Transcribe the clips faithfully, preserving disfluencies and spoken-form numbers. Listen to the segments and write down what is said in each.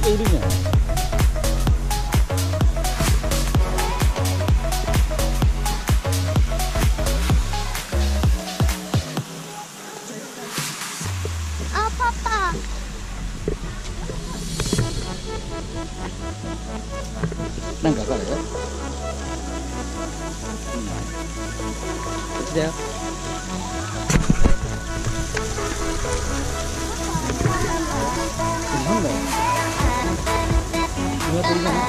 かいるんじゃない？ あ、パパ。 なんかわかる？うん、こっちだよ。なんだろう。鶏じゃない？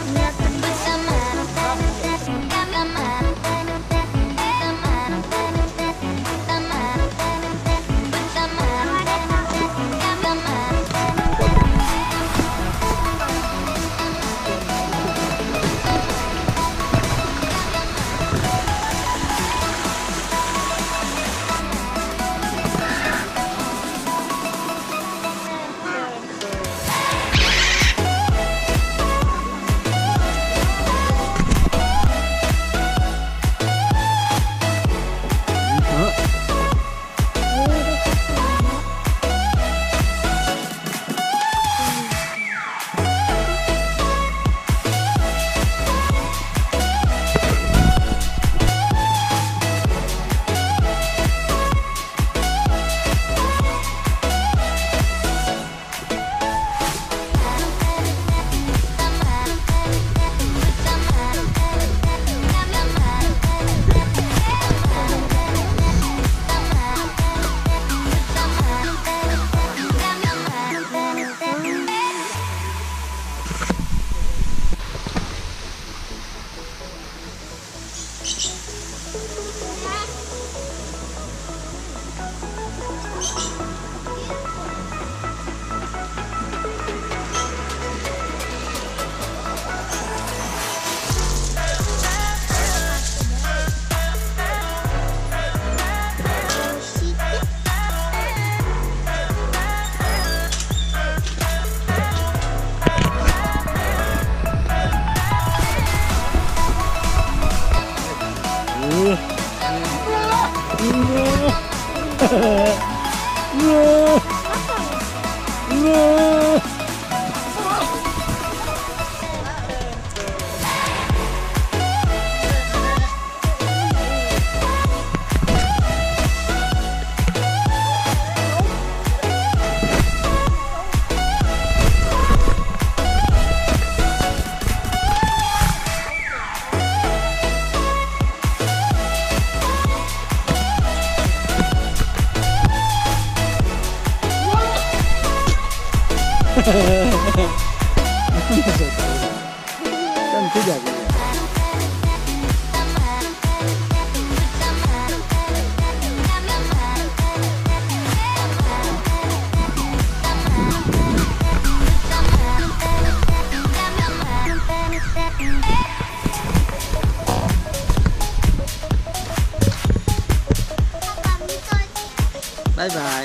バイバイ。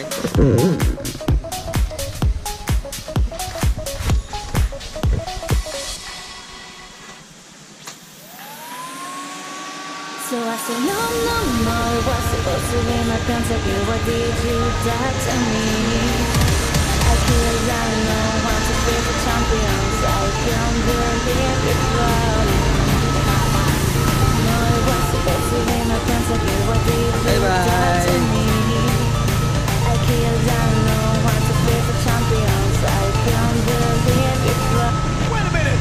So I said no, no, no, it was supposed to be my contact. What did you do to me? I feel I know how to be the champions. I can't believe it's wrong. No, it was supposed to be my contact. What did you do to me? I feel I know how to be the champions. I can't believe it's wrong. Wait a minute!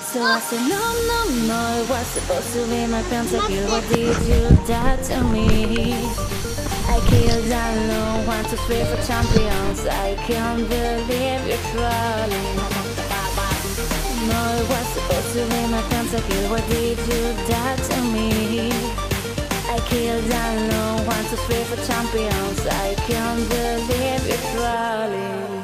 So I said no, no, no, it was supposed to be my pentakill. What did you do to me? I killed alone, one, two, three for champions. I can't believe you're trolling. No, it was supposed to be my pentakill. What did you do to me? I killed alone, one, two, three for champions. I can't believe you're trolling.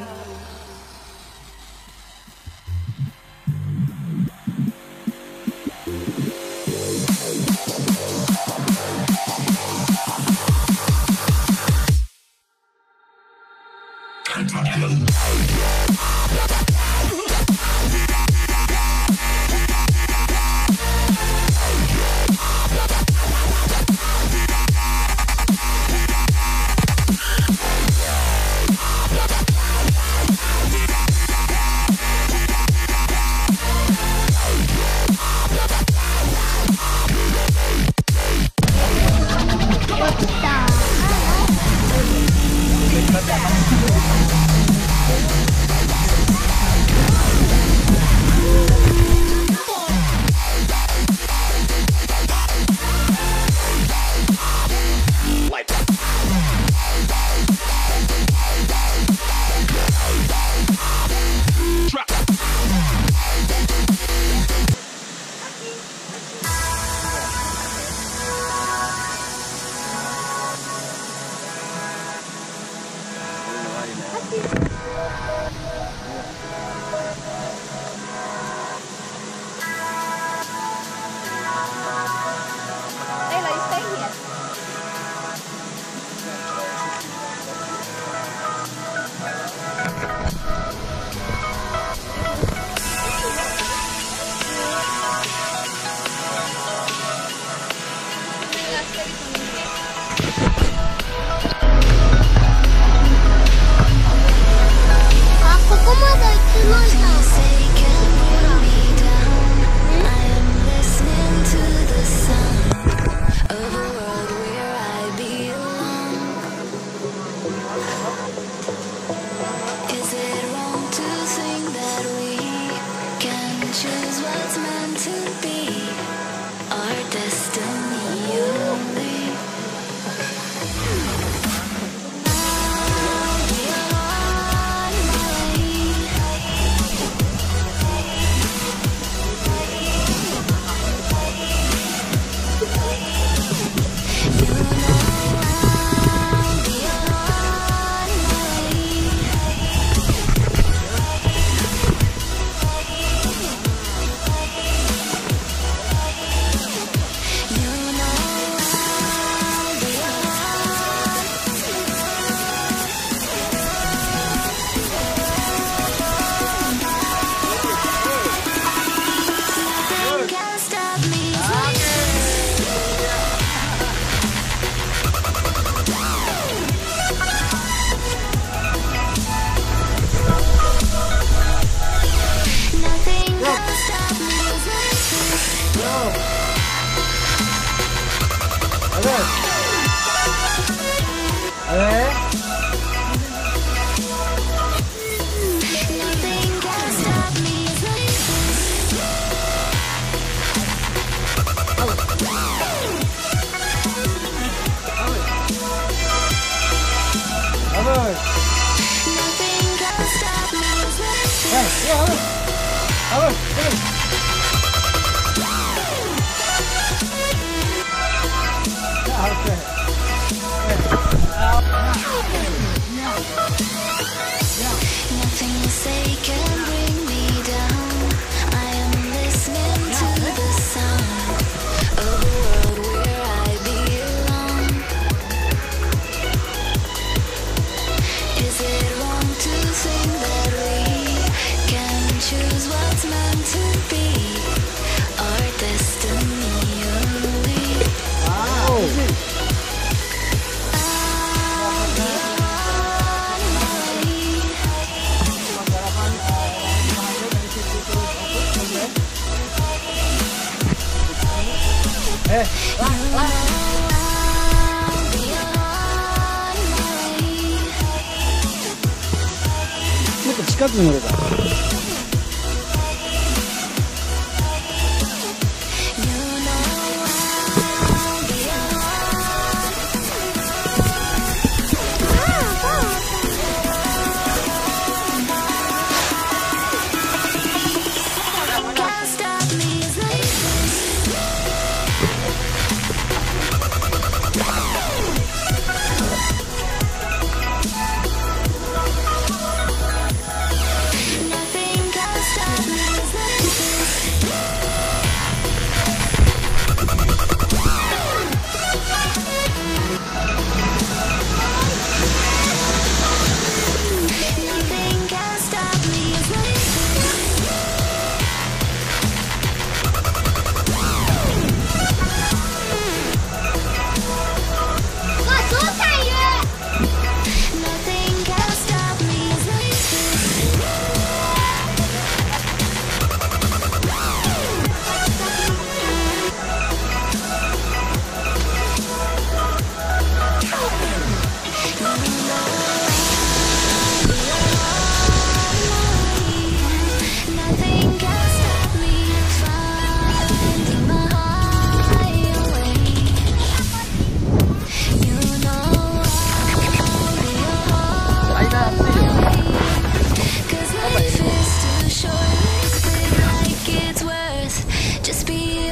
Choose what's meant to be, our destiny only. I'll be on my way. You know I'll be on my way. Nothing you say can bring me down. I am listening to the sound of a world where I belong. Is it wrong to think that we can choose what's meant to be? Our destiny only. Wow. Eh, lah, lah. もっと近くに乗れば。 must be you.